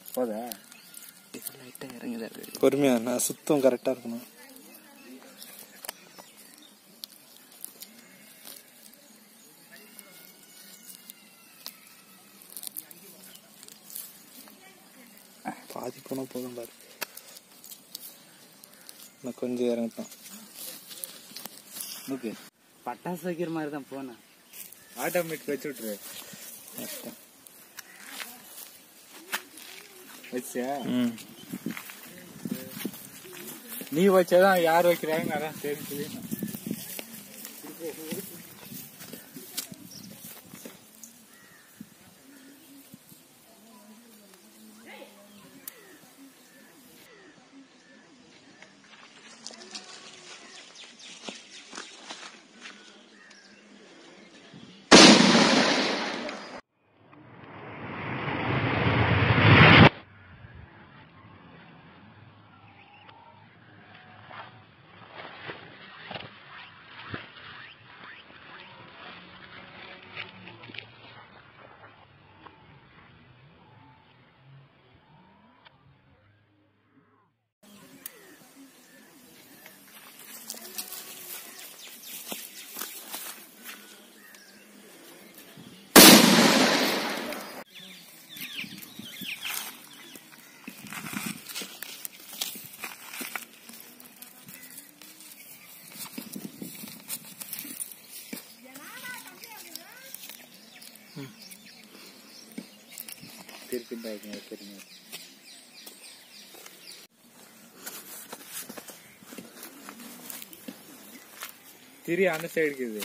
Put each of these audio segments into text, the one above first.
போதா இது லைட்டாக இறங்குதா இருக்கு. பொறுமையாக நான் சுத்தம் கரெக்டாக இருக்கணும். பாதி போனால் போதும் பாரு. நான் கொஞ்சம் இறங்கத்தான். ஓகே பட்டாசு வைக்கிற மாதிரி தான் போனேன். ஆட்டோமேட்டிக் வச்சு விட்ரு. வச்சியா? நீ வச்சாதான் யார் வைக்கிறாங்க அதான் தெரிஞ்சு. திரி அந்த சைடு இருக்குது.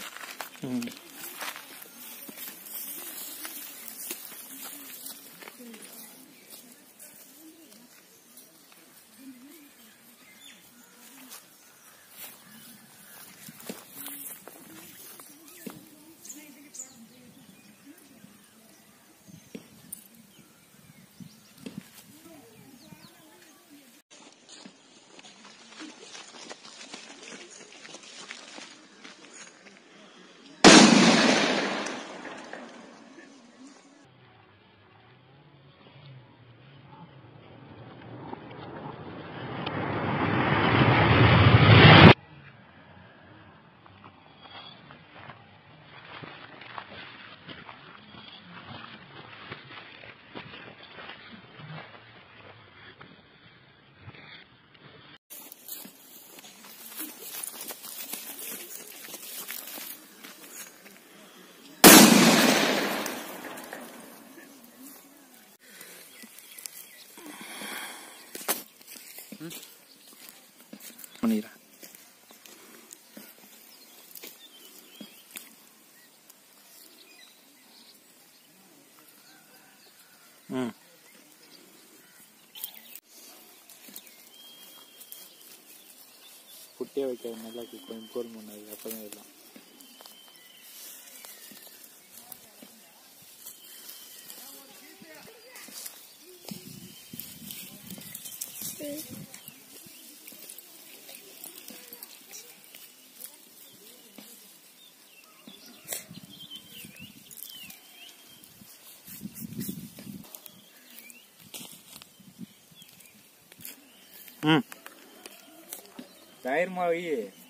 பண்ணிடுறேன். புட்டியே வைக்காது நல்லா கொஞ்சம் கோல் பண்ணாது அப்பதான் எல்லாம். டயர் மாவி